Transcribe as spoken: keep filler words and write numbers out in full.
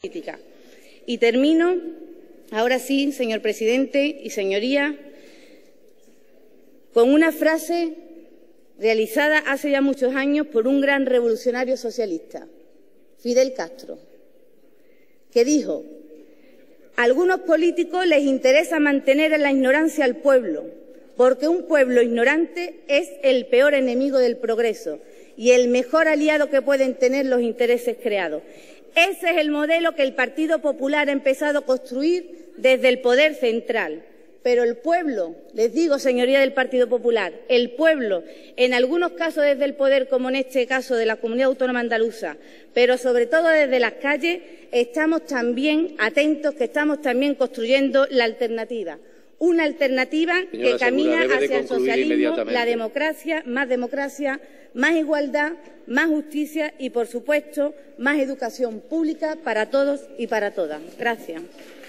política. Y termino, ahora sí, señor presidente y señorías, con una frase realizada hace ya muchos años por un gran revolucionario socialista, Fidel Castro, que dijo: a algunos políticos les interesa mantener en la ignorancia al pueblo, porque un pueblo ignorante es el peor enemigo del progreso y el mejor aliado que pueden tener los intereses creados. Ese es el modelo que el Partido Popular ha empezado a construir desde el poder central. Pero el pueblo, les digo, señoría del Partido Popular, el pueblo, en algunos casos desde el poder, como en este caso de la Comunidad Autónoma Andaluza, pero sobre todo desde las calles, estamos también atentos, que estamos también construyendo la alternativa. Una alternativa que camina hacia el socialismo, la democracia, más democracia, más igualdad, más justicia y, por supuesto, más educación pública para todos y para todas. Gracias.